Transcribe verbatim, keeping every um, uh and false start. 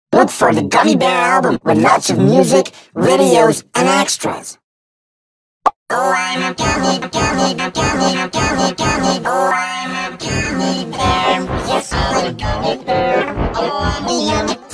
Look for the Gummy Bear album with lots of music, videos, and extras. Oh, I'm a gummy, gummy, gummy, gummy, gummy. Oh, I'm a gummy bear. Yes, I'm a gummy bear. Oh, I'm a yummy.